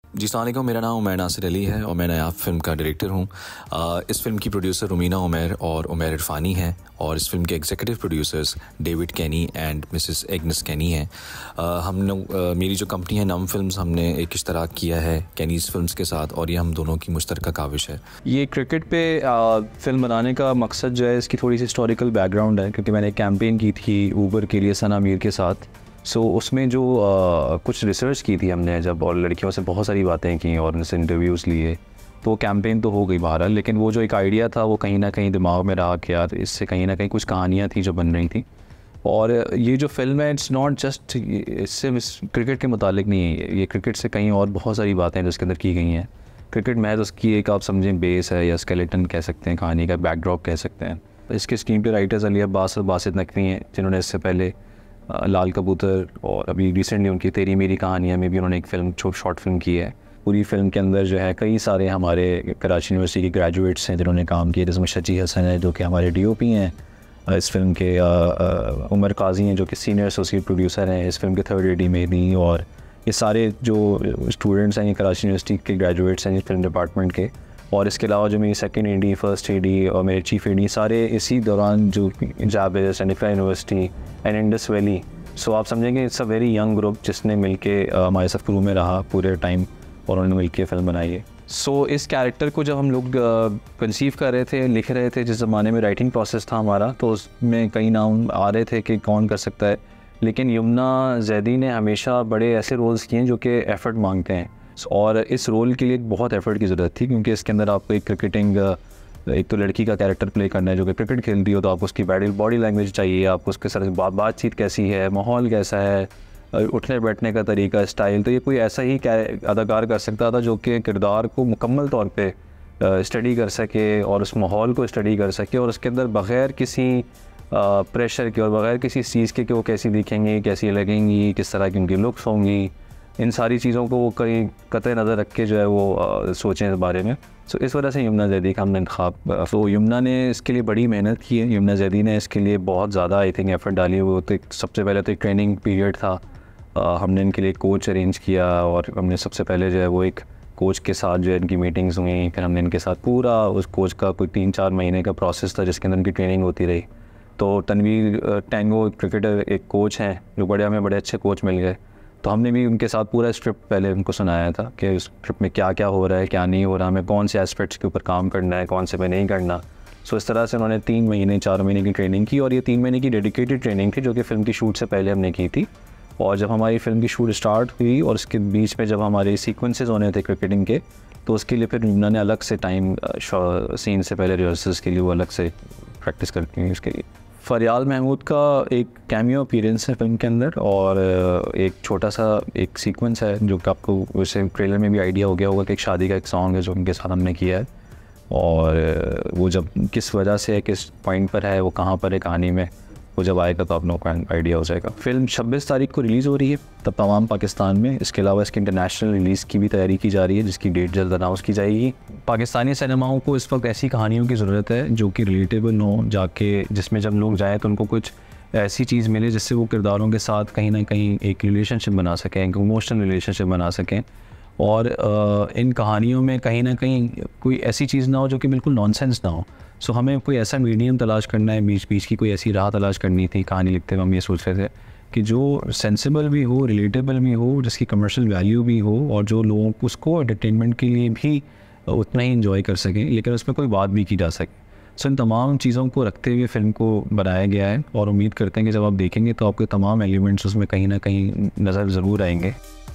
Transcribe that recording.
जी अस्सलाम वालेकुम, मेरा नाम उमैर नासिर अली है और मैं नायाब फ़िल्म का डायरेक्टर हूँ। इस फ़िल्म की प्रोड्यूसर रुमीना उमैर और उमैर इरफानी हैं और इस फ़िल्म के executive producers David Kenny and Mrs Agnes Kenny हैं। हम लोग मेरी जो कंपनी है नम फिल्म्स, हमने एक इश्तराक किया है कैनीज़ फिल्म्स के साथ और ये हम दोनों की मुश्तरका काविश है। ये क्रिकेट पे फ़िल्म बनाने का मकसद जो है, इसकी थोड़ी सी हिस्टोरिकल बैकग्राउंड है, क्योंकि मैंने एक कैंपेन की थी ऊबर के लिए सना मीर के साथ। उसमें जो कुछ रिसर्च की थी हमने जब, और लड़कियों से बहुत सारी बातें की और उनसे इंटरव्यूज़ लिए, तो कैंपेन तो हो गई बहरहाल, लेकिन वो जो एक आइडिया था वो कहीं ना कहीं दिमाग में रहा कि यार इससे कहीं ना कहीं कुछ कहानियाँ थी जो बन रही थी। और ये जो फिल्म है इट्स नॉट जस्ट इससे क्रिकेट के मुतालिक नहीं है, ये क्रिकेट से कहीं और बहुत सारी बातें हैं जो इसके अंदर की गई हैं। क्रिकेट महज उसकी एक आप समझें बेस है या स्केलेटन कह सकते हैं, कहानी का बैकड्रॉप कह सकते हैं। इसके स्क्रीन पे राइटर्स अली अब्बास और बासित नकवी हैं, जिन्होंने इससे पहले लाल कबूतर और अभी रिसेंटली उनकी तेरी मेरी कहानियाँ में भी उन्होंने एक फ़िल्म शॉर्ट फिल्म की है। पूरी फिल्म के अंदर जो है कई सारे हमारे कराची यूनिवर्सिटी के ग्रेजुएट्स हैं जिन्होंने काम किया, जिसमें शची हसन है जो कि हमारे DOP हैं इस फिल्म के, उमर काजी हैं जो कि सीनियर एसोसिएट प्रोड्यूसर हैं इस फिल्म के, 3rd AD मेहदी, और ये सारे जो स्टूडेंट्स हैं ये कराची यूनिवर्सिटी के ग्रेजुएट्स हैं फिल्म डिपार्टमेंट के। और इसके अलावा जो मेरी 2nd AD, 1st AD और मेरे चीफ AD सारे इसी दौरान जो जाबिर, सैनिफा university and Indus Valley. So आप समझेंगे it's a very young group जिसने मिलके हमारे साथ क्रू में रहा पूरे टाइम और उन्होंने मिलके फ़िल्म बनाई है। इस कैरेक्टर को जब हम लोग कंसीव कर रहे थे, लिख रहे थे, जिस ज़माने में राइटिंग प्रोसेस था हमारा, तो उसमें कई नाम आ रहे थे कि कौन कर सकता है, लेकिन यमुना जैदी ने हमेशा बड़े ऐसे रोल्स किए हैं जो कि एफ़र्ट मांगते हैं, और इस रोल के लिए बहुत एफ़र्ट की ज़रूरत थी, क्योंकि इसके अंदर आपको एक क्रिकेटिंग, एक तो लड़की का कैरेक्टर प्ले करना है जो कि क्रिकेट खेलती हो, तो आपको उसकी बॉडी लैंग्वेज चाहिए, आपको उसके साथ बातचीत कैसी है, माहौल कैसा है, उठने बैठने का तरीका, स्टाइल। तो ये कोई ऐसा ही अदाकार कर सकता था जो कि किरदार को मुकम्मल तौर पे स्टडी कर सके और उस माहौल को स्टडी कर सके, और उसके अंदर बग़ैर किसी प्रेशर के और बग़ैर किसी चीज़ के कि वो कैसी दिखेंगी, कैसी लगेंगी, किस तरह की उनकी लुक्स होंगी, इन सारी चीज़ों को वो कहीं कतई नज़र रख के जो है वो सोचें इस बारे में। इस वजह से यमुना जैदी का हमने इंतखाब, यमुना ने इसके लिए बड़ी मेहनत की है, यमुना जैदी ने इसके लिए बहुत ज़्यादा आई थिंक एफ़र्ट डाली। वो तो सबसे पहले तो एक ट्रेनिंग पीरियड था, हमने इनके लिए कोच अरेंज किया, और हमने सबसे पहले जो है वो एक कोच के साथ जो है इनकी मीटिंग्स हुई, फिर हमने इनके साथ पूरा उस कोच का कोई 3-4 महीने का प्रोसेस था जिसके अंदर इनकी ट्रेनिंग होती रही। तो तनवीर टैंगो क्रिकेटर एक कोच हैं जो हमें बड़े अच्छे कोच मिल गए, तो हमने भी उनके साथ पूरा स्क्रिप्ट पहले उनको सुनाया था कि उस स्क्रिप्ट में क्या क्या हो रहा है, क्या नहीं हो रहा, हमें कौन से एस्पेक्ट्स के ऊपर काम करना है, कौन से पे नहीं करना। इस तरह से उन्होंने 3 महीने 4 महीने की ट्रेनिंग की, और ये 3 महीने की डेडिकेटेड ट्रेनिंग थी जो कि फ़िल्म की शूट से पहले हमने की थी। और जब हमारी फ़िल्म की शूट स्टार्ट हुई और उसके बीच में जब हमारे सीक्वेंसेस होने थे क्रिकेटिंग के, तो उसके लिए फिर यमुना ने अलग से टाइम सीन से पहले रिहर्सल्स के लिए वो अलग से प्रैक्टिस करती हैं उसके लिए। फ़रियाल महमूद का एक कैमियो अपीयरेंस है फ़िल्म के अंदर, और एक छोटा सा एक सीक्वेंस है जो कि आपको वैसे ट्रेलर में भी आइडिया हो गया होगा कि एक शादी का एक सॉन्ग है जो उनके साथ हमने किया है, और वो जब किस वजह से है, किस पॉइंट पर है, वो कहाँ पर है कहानी में, वो जब आएगा तो आप लोगों को आइडिया हो जाएगा। फ़िल्म 26 तारीख को रिलीज़ हो रही है तब तमाम पाकिस्तान में। इसके अलावा इसकी इंटरनेशनल रिलीज़ की भी तैयारी की जा रही है जिसकी डेट जल्द अनाउंस की जाएगी। पाकिस्तानी सिनेमाओं को इस वक्त ऐसी कहानियों की ज़रूरत है जो कि रिलेटेबल हो, जाके जिसमें जब लोग जाएँ तो उनको कुछ ऐसी चीज़ मिले जिससे वो किरदारों के साथ कहीं ना कहीं एक रिलेशनशिप बना सकें, एक इमोशनल रिलेशनशिप बना सकें, और इन कहानियों में कहीं ना कहीं कोई ऐसी चीज़ ना हो जो कि बिल्कुल नॉनसेंस ना हो। हमें कोई ऐसा मीडियम तलाश करना है, बीच बीच की कोई ऐसी राह तलाश करनी थी कहानी लिखते हुए। हम ये सोच रहे थे कि जो सेंसिबल भी हो, रिलेटेबल भी हो, जिसकी कमर्शियल वैल्यू भी हो, और जो लोगों को उसको एंटरटेनमेंट के लिए भी उतना ही इंजॉय कर सकें, लेकिन उसमें कोई बात भी की जा सके। इन तमाम चीज़ों को रखते हुए फ़िल्म को बनाया गया है, और उम्मीद करते हैं कि जब आप देखेंगे तो आपके तमाम एलिमेंट्स उसमें कहीं ना कहीं नज़र ज़रूर आएंगे।